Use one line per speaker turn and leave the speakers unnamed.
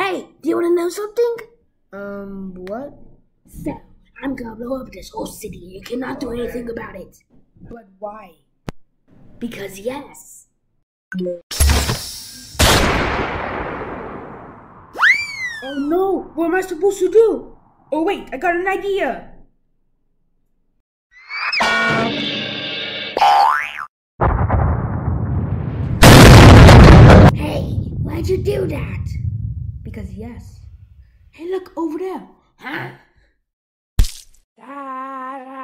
Hey, do you want to know something?
What?
So, I'm gonna blow up this whole city. You cannot do anything about it.
But why?
Because yes.
Oh no, what am I supposed to do? Oh wait, I got an idea.
Hey, why'd you do that?
Because yes. Hey, look over there.
Huh?